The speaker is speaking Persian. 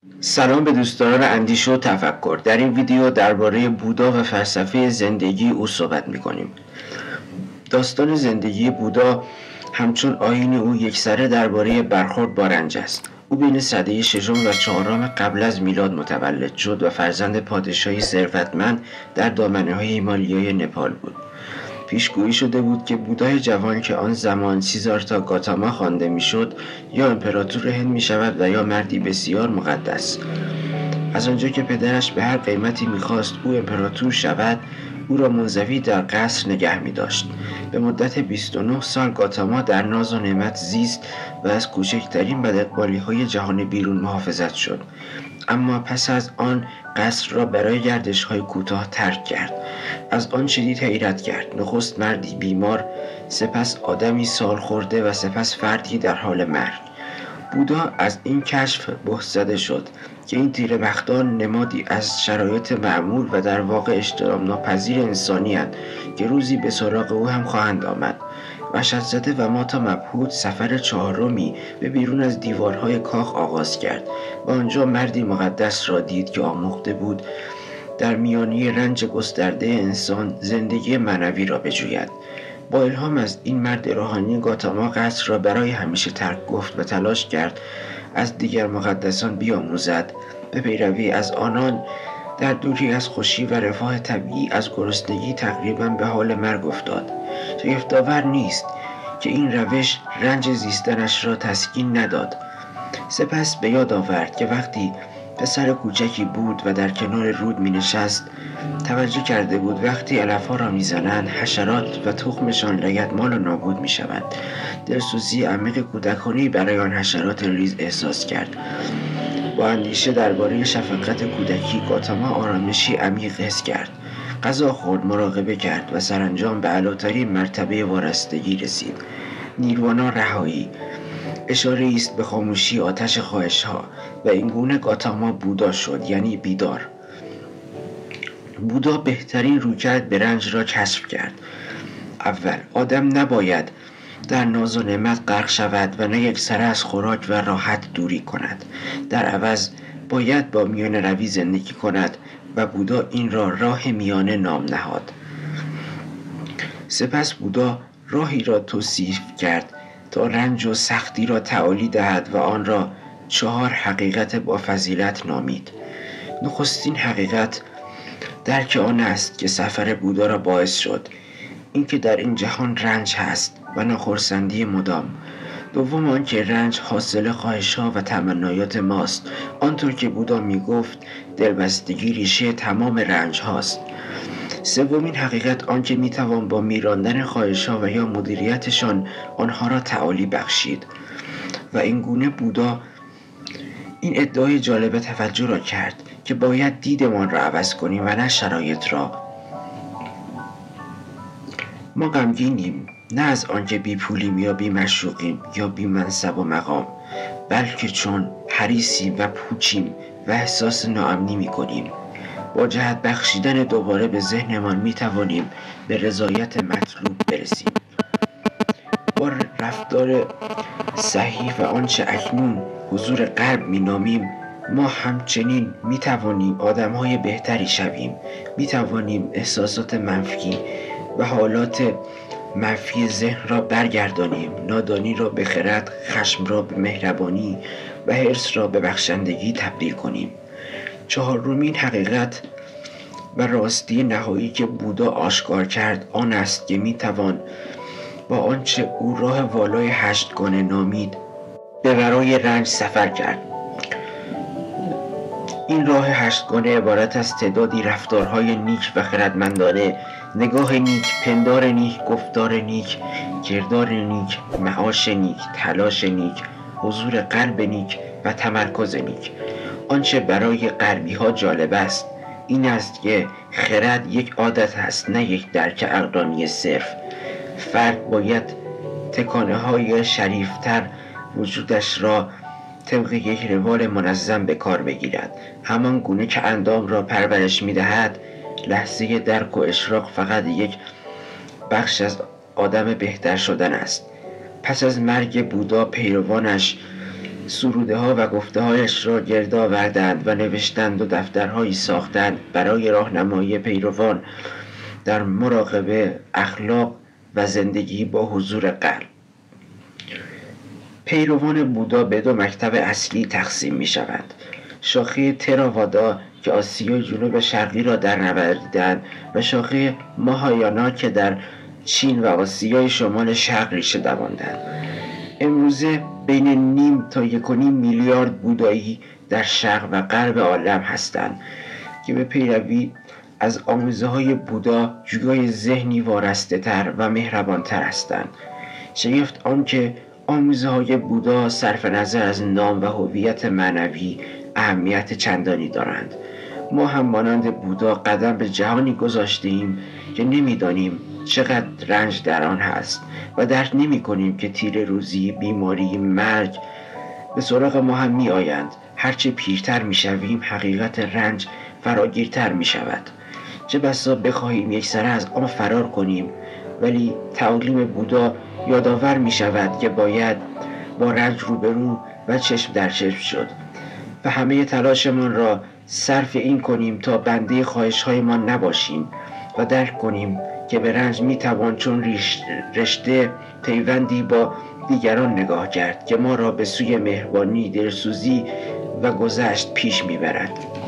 سلام به دوستان اندیشه و تفکر. در این ویدیو درباره بودا و فلسفه زندگی او صحبت می‌کنیم. داستان زندگی بودا همچون آیین او یکسره درباره برخورد با رنج است. او بین سده ششم و چهارم قبل از میلاد متولد شد و فرزند پادشاهی ثروتمند در دامنه‌های هیمالیای نپال بود. پیشگویی شده بود که بودای جوان که آن زمان سیددارتا گاتاما خوانده میشد یا امپراتور هند می شود و یا مردی بسیار مقدس. از آنجا که پدرش به هر قیمتی میخواست او امپراتور شود، او را منزوی در قصر نگه می داشت. به مدت 29 سال گاتاما در ناز و نعمت زیست و از کوچکترین بداقبالی‌های جهان بیرون محافظت شد. اما پس از آن قصر را برای گردش‌های کوتاه ترک کرد. از آن شدید حیرت کرد. نخست مردی بیمار، سپس آدمی سالخورده و سپس فردی در حال مرگ. بودا از این کشف بهت‌زده شد که این تیره بختان نمادی از شرایط معمول و در واقع اجتناب ناپذیر انسانی‌اند که روزی به سراغ او هم خواهند آمد. وحشت‌زده و ماتا مبهوت سفر چهارمی به بیرون از دیوارهای کاخ آغاز کرد و آنجا مردی مقدس را دید که آموخته بود در میانه رنج گسترده انسان زندگی معنوی را بجوید. با الهام از این مرد روحانی گاتاما قصر را برای همیشه ترک گفت و تلاش کرد از دیگر مقدسان بیاموزد. به پیروی از آنان در دوری از خوشی و رفاه طبیعی از گرسنگی تقریباً به حال مرگ افتاد. شگفت‌آور نیست که این روش رنج زیستنش را تسکین نداد. سپس به یاد آورد که وقتی پسر کوچکی بود و در کنار رود می نشست، توجه کرده بود وقتی علف‌ها را می زنند حشرات و تخمشان لگدمال و نابود می شوند. دلسوزی عمیق کودکانه‌ای برای آن حشرات ریز احساس کرد. با اندیشه درباره شفقت کودکی گاتاما آرامشی عمیق حس کرد. غذا خورد، مراقبه کرد و سرانجام به اعلی‌ترین مرتبه وارستگی رسید. نیروانا، رهایی، اشاره است به خاموشی آتش خواهش‌ها و این گونه گاتاما بودا شد، یعنی بیدار. بودا بهترین رویکرد به رنج را کشف کرد. اول، آدم نباید در ناز و نعمت غرق شود و نه یکسره از خوراک و راحت دوری کند. در عوض باید با میانه روی زندگی کند و بودا این را راه میانه نام نهاد. سپس بودا راهی را توصیف کرد تا رنج و سختی را تعالی دهد و آن را 4 حقیقت با فضیلت نامید. نخستین حقیقت درک آن است که سفر بودا را باعث شد، اینکه در این جهان رنج هست و ناخرسندی مدام. دوم آنکه رنج حاصل خواهش‌ها و تمنایات ماست، آنطور که بودا میگفت دلبستگی ریشه تمام رنج هاست. سومین حقیقت آنکه میتوان با میراندن خواهش‌ها و یا مدیریتشان آنها را تعالی بخشید و این گونه بودا این ادعای جالب توجه را کرد که باید دیدمان را عوض کنیم و نه شرایط را. ما غمگینیم نه از آنکه بی پولیم یا بی مشوقیم یا بی منصب و مقام، بلکه چون حریصیم و پوچیم و احساس ناامنی میکنیم. با جهت بخشیدن دوباره به ذهنمان میتوانیم به رضایت مطلوب برسیم. با رفتار صحیح و آنچه اکنون حضور قلب مینامیم، ما همچنین میتوانیم آدمهای بهتری شویم. میتوانیم احساسات منفی و حالات منفی ذهن را برگردانیم، نادانی را به خرد، خشم را به مهربانی و حرص را به بخشندگی تبدیل کنیم. چهارمین حقیقت و راستی نهایی که بودا آشکار کرد آن است که میتوان با آنچه او راه والای 8 گانه نامید به ورای رنج سفر کرد. این راه 8 گانه عبارت از تعدادی رفتارهای نیک و خردمندانه، نگاه نیک، پندار نیک، گفتار نیک، کردار نیک، معاش نیک، تلاش نیک، حضور قلب نیک و تمرکز نیک. آنچه برای غربی ها جالب است این است که خرد یک عادت است، نه یک درک عقلانی صرف. فرد باید تکانه های شریفتر وجودش را طبق یک روال منظم به کار بگیرد. همان گونه که اندام را پرورش می‌دهد، لحظه درک و اشراق فقط یک بخش از آدم بهتر شدن است. پس از مرگ بودا پیروانش سروده ها و گفته هایش را گرد آوردند و نوشتند و دفترهایی ساختند برای راهنمایی پیروان در مراقبه اخلاق و زندگی با حضور قلب. پیروان بودا به دو مکتب اصلی تقسیم می شوند: شاخه تراوادا که آسیای جنوب شرقی را در نوردیدند و شاخه ماهایانا که در چین و آسیای شمال شرق ریشه دواندند. امروزه بین 0.5 تا 1.5 میلیارد بودایی در شرق و غرب عالم هستند که به پیروی از آموزه های بودا جویای ذهنی وارسته تر و مهربان تر هستند. شگفت آن که آموزه های بودا صرف نظر از نام و هویت معنوی اهمیت چندانی دارند. ما هم مانند بودا قدم به جهانی گذاشتیم که نمیدانیم چقدر رنج در آن هست و درک نمی کنیم که تیر روزی، بیماری، مرگ به سراغ ما هم می آیند. هرچه پیرتر می شویم حقیقت رنج فراگیرتر می شود. چه بسا بخواهیم یک سره از آن فرار کنیم، ولی تعالیم بودا یادآور می شود که باید با رنج روبرو و چشم در چشم شد و همه تلاشمان را صرف این کنیم تا بنده خواهش‌های ما نباشیم و درک کنیم که به رنج می توان چون رشته پیوندی با دیگران نگاه کرد که ما را به سوی مهربانی، دلسوزی و گذشت پیش می برد.